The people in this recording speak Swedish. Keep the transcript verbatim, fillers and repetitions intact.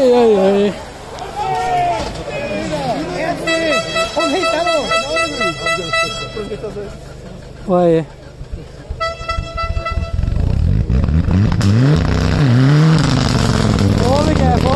Oj, oj, oj. Kom hit, hallå! Oj. Åh, vilka är på.